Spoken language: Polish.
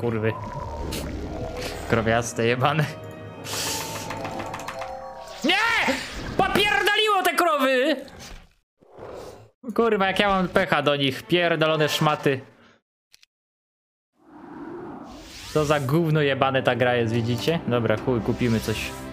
kurwy. Krowiaste jebane. Nie! Popierdoliło te krowy! Kurwa, jak ja mam pecha do nich. Pierdolone szmaty. Co za gówno jebane ta gra jest, widzicie? Dobra, chuj, kupimy coś.